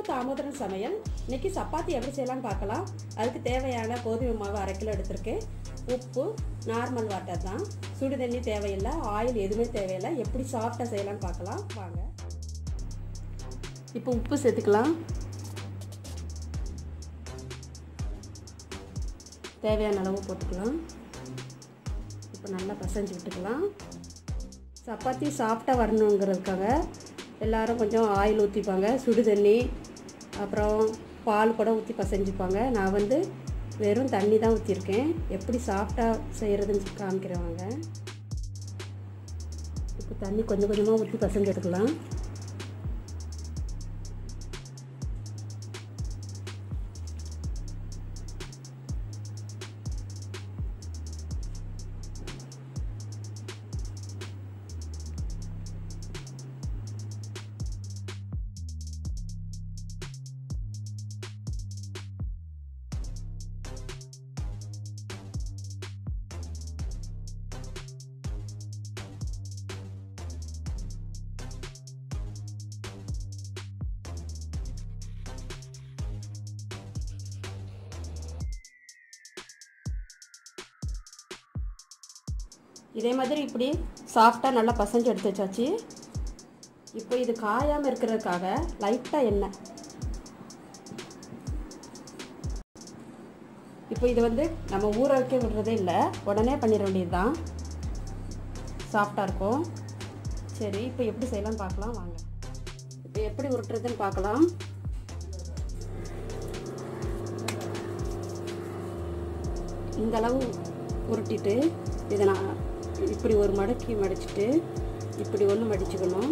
Welcome to Damodaran சமையல். இன்னைக்கு சப்பாத்தி எப்படி செய்யலாம்னு பார்க்கலாம். அதுக்கு தேவையான கோதுமை மாவு 1/2 கிலோ எடுத்திருக்கேன். உப்பு, நார்மல் வாட்டர் தான், சுடு தண்ணி தேவையில்லை, ஆயில் எதுவுமே தேவையில்லை. எப்படி சாஃப்டாக செய்யலாம்னு பார்க்கலாம் வாங்க. இப்போ உப்பு சேர்த்துக்கலாம். தேவையான அளவு போட்டுக்கலாம். இப்போ நல்லா பசைஞ்சு விட்டுக்கலாம். சப்பாத்தி சாஃப்டாக வரணுங்கிறதுக்காக எல்லோரும் கொஞ்சம் ஆயில் ஊற்றிப்பாங்க, சுடு தண்ணி அப்புறம் பால் கூட ஊற்றி பசைஞ்சிப்பாங்க. நான் வந்து வெறும் தண்ணி தான் ஊற்றிருக்கேன். எப்படி சாஃப்டாக செய்கிறதுன்னு காமிக்கிறவங்க. இப்போ தண்ணி கொஞ்சம் கொஞ்சமாக ஊற்றி பசைஞ்சு எடுக்கலாம். இதே மாதிரி இப்படி சாஃப்டாக நல்லா பசைஞ்சு எடுத்து வச்சாச்சு. இப்போ இது காயாமல் இருக்கிறதுக்காக லைட்டாக எண்ணெய். இப்போ இது வந்து நம்ம ஊற வைக்க விடுறதே இல்லை, உடனே பண்ணிட வேண்டியது தான், சாஃப்டாக இருக்கும். சரி, இப்போ எப்படி செய்யலாம்னு பார்க்கலாம் வாங்க. இப்போ எப்படி உருட்டுறதுன்னு பார்க்கலாம். இந்த அளவு உருட்டிட்டு இதை நான் இப்படி ஒரு மடக்கி மடிச்சுட்டு இப்படி ஒன்று மடிச்சுக்கணும்.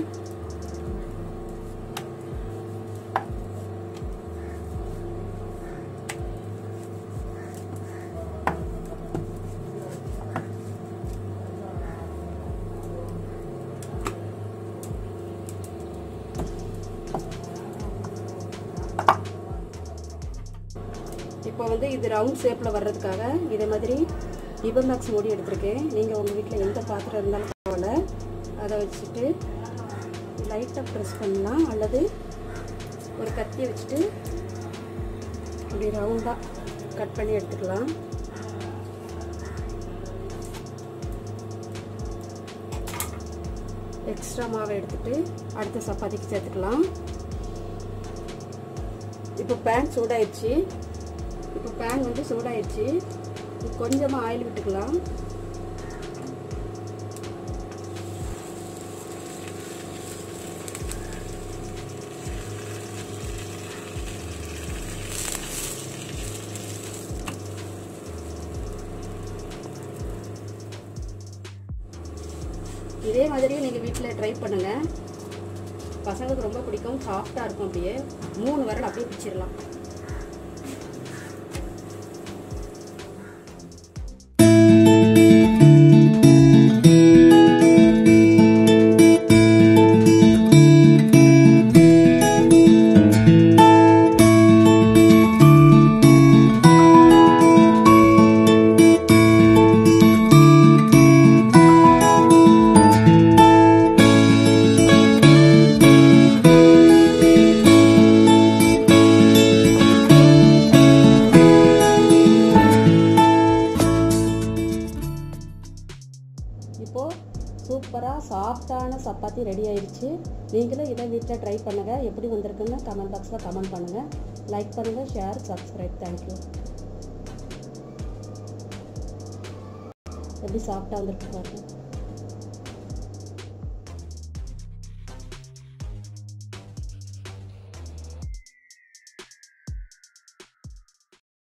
இப்போ வந்து இது ரவுண்ட் ஷேப்பில் வர்றதுக்காக இதே மாதிரி இபமாக்ஸ் மூடி எடுத்திருக்கேன். நீங்கள் உங்கள் வீட்டில் எந்த பாத்திரம் இருந்தாலும் பரவாயில்ல, அதை வச்சுட்டு லைட்டாக ப்ரெஸ் பண்ணலாம், அல்லது ஒரு கத்தியை வச்சுட்டு இப்படி ரவுண்டாக கட் பண்ணி எடுத்துக்கலாம். எக்ஸ்ட்ரா மாவை எடுத்துட்டு அடுத்த சப்பாத்திக்கு சேர்த்துக்கலாம். இப்போ பேன் சூடாயிடுச்சு. இப்போ பேன் வந்து சூடாயிடுச்சு. கொஞ்சமாக ஆயில் விட்டுக்கலாம். இதே மாதிரி நீங்கள் வீட்டில் ட்ரை பண்ணுங்கள். பசங்களுக்கு ரொம்ப பிடிக்கும், சாஃப்டாக இருக்கும். அப்படியே 3 விரல் அப்படியே பிச்சிடலாம். இப்போது சூப்பராக சாஃப்டான சப்பாத்தி ரெடி ஆயிடுச்சு. நீங்களும் இதை வீட்டில் ட்ரை பண்ணுங்கள். எப்படி வந்திருக்குன்னு கமெண்ட் பாக்ஸில் கமெண்ட் பண்ணுங்கள். லைக் பண்ணுங்கள், ஷேர், சப்ஸ்கிரைப். தேங்க்யூ. எப்படி சாஃப்டாக வந்துருக்கு பாருங்கள்.